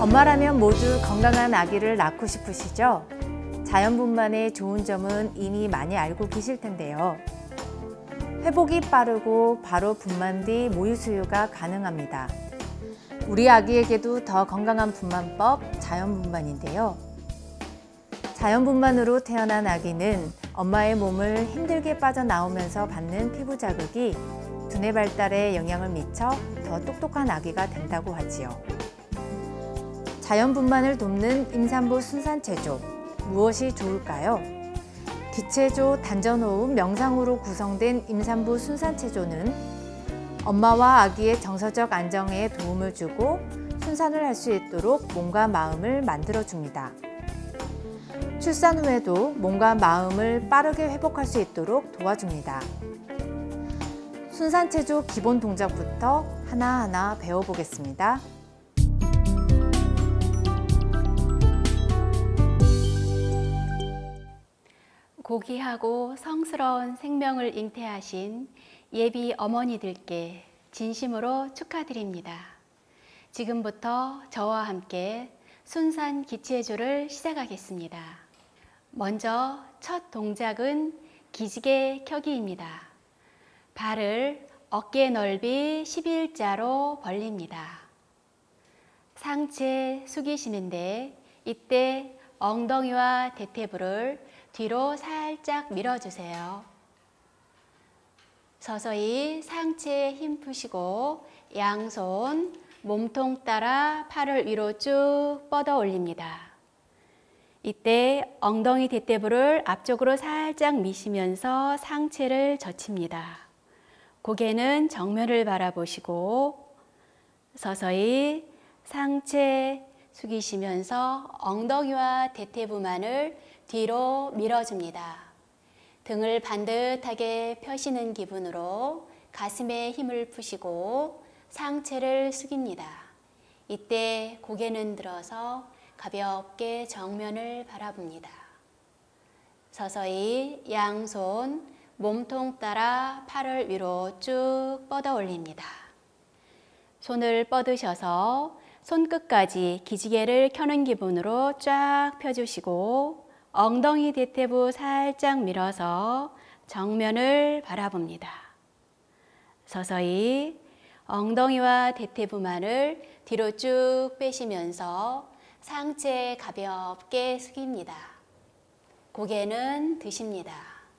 엄마라면 모두 건강한 아기를 낳고 싶으시죠? 자연분만의 좋은 점은 이미 많이 알고 계실 텐데요. 회복이 빠르고 바로 분만 뒤 모유 수유가 가능합니다. 우리 아기에게도 더 건강한 분만법, 자연분만인데요. 자연분만으로 태어난 아기는 엄마의 몸을 힘들게 빠져나오면서 받는 피부 자극이 두뇌 발달에 영향을 미쳐 더 똑똑한 아기가 된다고 하지요. 자연분만을 돕는 임산부 순산체조, 무엇이 좋을까요? 기체조, 단전호흡, 명상으로 구성된 임산부 순산체조는 엄마와 아기의 정서적 안정에 도움을 주고 순산을 할 수 있도록 몸과 마음을 만들어줍니다. 출산 후에도 몸과 마음을 빠르게 회복할 수 있도록 도와줍니다. 순산체조 기본 동작부터 하나하나 배워보겠습니다. 고귀하고 성스러운 생명을 잉태하신 예비 어머니들께 진심으로 축하드립니다. 지금부터 저와 함께 순산 기체조를 시작하겠습니다. 먼저 첫 동작은 기지개 켜기입니다. 발을 어깨 넓이 11자로 벌립니다. 상체 숙이시는데 이때 엉덩이와 대퇴부를 뒤로 살짝 밀어주세요. 서서히 상체에 힘 푸시고 양손 몸통 따라 팔을 위로 쭉 뻗어 올립니다. 이때 엉덩이 대퇴부를 앞쪽으로 살짝 미시면서 상체를 젖힙니다. 고개는 정면을 바라보시고 서서히 상체 숙이시면서 엉덩이와 대퇴부만을 뒤로 밀어줍니다. 등을 반듯하게 펴시는 기분으로 가슴에 힘을 푸시고 상체를 숙입니다. 이때 고개는 들어서 가볍게 정면을 바라봅니다. 서서히 양손 몸통 따라 팔을 위로 쭉 뻗어 올립니다. 손을 뻗으셔서 손끝까지 기지개를 켜는 기분으로 쫙 펴주시고 엉덩이 대퇴부 살짝 밀어서 정면을 바라봅니다. 서서히 엉덩이와 대퇴부만을 뒤로 쭉 빼시면서 상체 가볍게 숙입니다. 고개는 드십니다.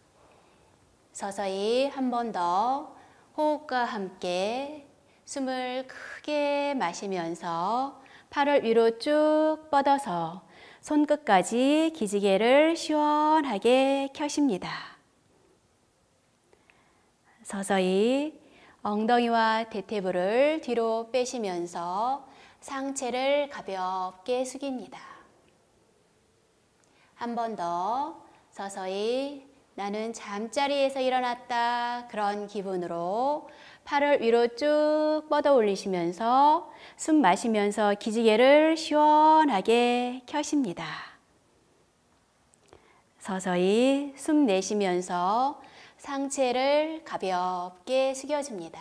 서서히 한 번 더 호흡과 함께 숨을 크게 마시면서 팔을 위로 쭉 뻗어서 손끝까지 기지개를 시원하게 켜십니다. 서서히 엉덩이와 대퇴부를 뒤로 빼시면서 상체를 가볍게 숙입니다. 한 번 더 서서히 나는 잠자리에서 일어났다 그런 기분으로 팔을 위로 쭉 뻗어 올리시면서 숨 마시면서 기지개를 시원하게 켜십니다. 서서히 숨 내쉬면서 상체를 가볍게 숙여줍니다.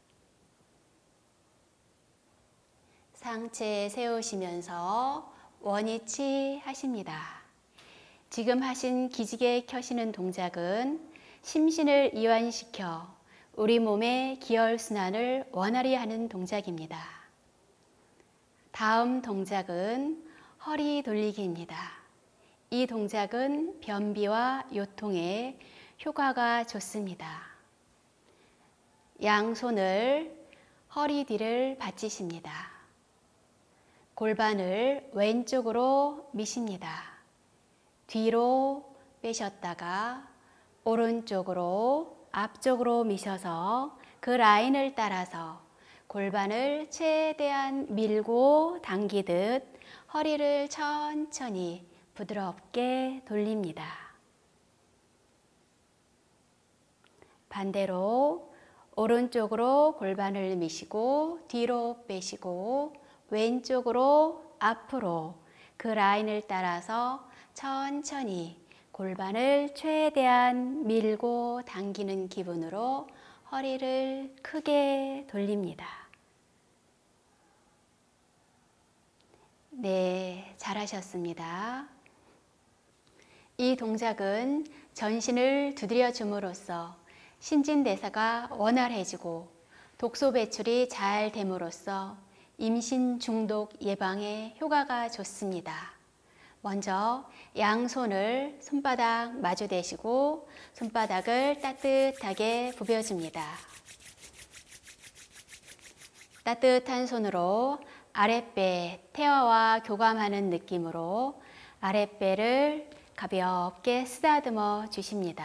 상체 세우시면서 원위치 하십니다. 지금 하신 기지개 켜시는 동작은 심신을 이완시켜 우리 몸의 기혈순환을 원활히 하는 동작입니다. 다음 동작은 허리 돌리기입니다. 이 동작은 변비와 요통에 효과가 좋습니다. 양손을 허리 뒤를 받치십니다. 골반을 왼쪽으로 미십니다. 뒤로 빼셨다가 오른쪽으로 앞쪽으로 미셔서 그 라인을 따라서 골반을 최대한 밀고 당기듯 허리를 천천히 부드럽게 돌립니다. 반대로 오른쪽으로 골반을 미시고 뒤로 빼시고 왼쪽으로 앞으로 그 라인을 따라서 천천히 골반을 최대한 밀고 당기는 기분으로 허리를 크게 돌립니다. 네, 잘하셨습니다. 이 동작은 전신을 두드려 줌으로써 신진대사가 원활해지고 독소 배출이 잘 됨으로써 임신 중독 예방에 효과가 좋습니다. 먼저 양손을 손바닥 마주 대시고 손바닥을 따뜻하게 부벼줍니다. 따뜻한 손으로 아랫배, 태화와 교감하는 느낌으로 아랫배를 가볍게 쓰다듬어 주십니다.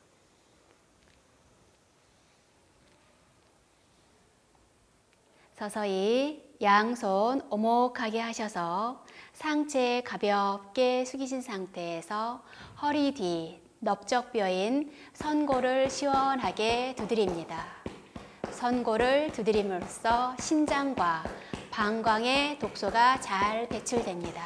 서서히 양손 오목하게 하셔서 상체 가볍게 숙이신 상태에서 허리 뒤 넓적뼈인 선골을 시원하게 두드립니다. 선골을 두드림으로써 신장과 방광의 독소가 잘 배출됩니다.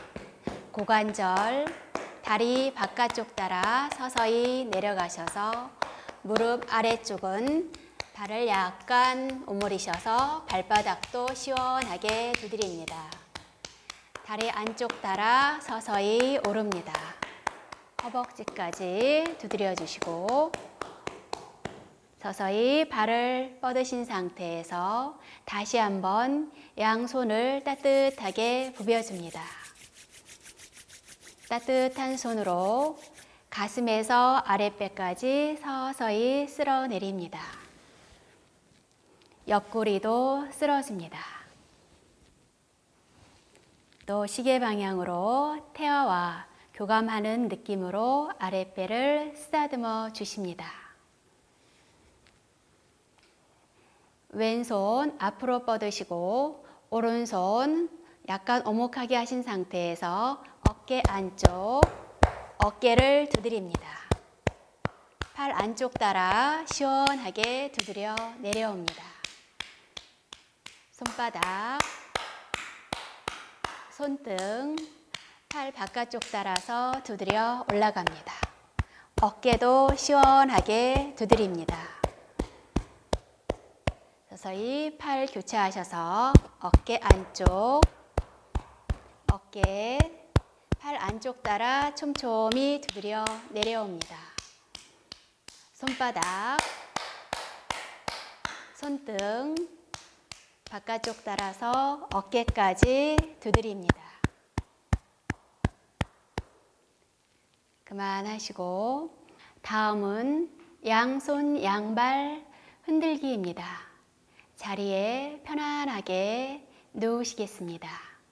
고관절, 다리 바깥쪽 따라 서서히 내려가셔서 무릎 아래쪽은 발을 약간 오므리셔서 발바닥도 시원하게 두드립니다. 다리 안쪽 따라 서서히 오릅니다. 허벅지까지 두드려 주시고 서서히 발을 뻗으신 상태에서 다시 한번 양손을 따뜻하게 부벼줍니다. 따뜻한 손으로 가슴에서 아랫배까지 서서히 쓸어 내립니다. 옆구리도 쓸어줍니다. 또 시계 방향으로 태화와 교감하는 느낌으로 아랫배를 쓰다듬어 주십니다. 왼손 앞으로 뻗으시고 오른손 약간 오목하게 하신 상태에서 어깨 안쪽, 어깨를 두드립니다. 팔 안쪽 따라 시원하게 두드려 내려옵니다. 손바닥, 손등, 팔 바깥쪽 따라서 두드려 올라갑니다. 어깨도 시원하게 두드립니다. 서서히 팔 교차하셔서 어깨 안쪽, 어깨, 팔 안쪽 따라 촘촘히 두드려 내려옵니다. 손바닥, 손등, 바깥쪽 따라서 어깨까지 두드립니다. 그만하시고 다음은 양손 양발 흔들기입니다. 자리에 편안하게 누우시겠습니다.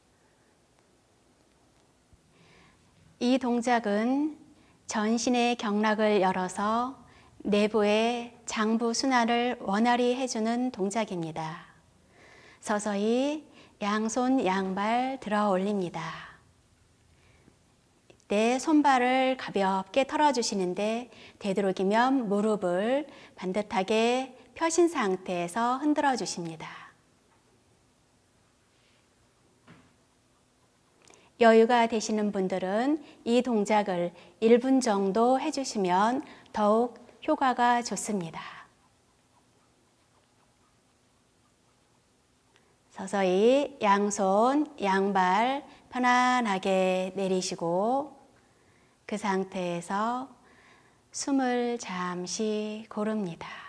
이 동작은 전신의 경락을 열어서 내부의 장부 순환을 원활히 해주는 동작입니다. 서서히 양손 양발 들어 올립니다. 이때 손발을 가볍게 털어주시는데 되도록이면 무릎을 반듯하게 펴신 상태에서 흔들어 주십니다. 여유가 되시는 분들은 이 동작을 1분 정도 해주시면 더욱 효과가 좋습니다. 서서히 양손, 양발 편안하게 내리시고 그 상태에서 숨을 잠시 고릅니다.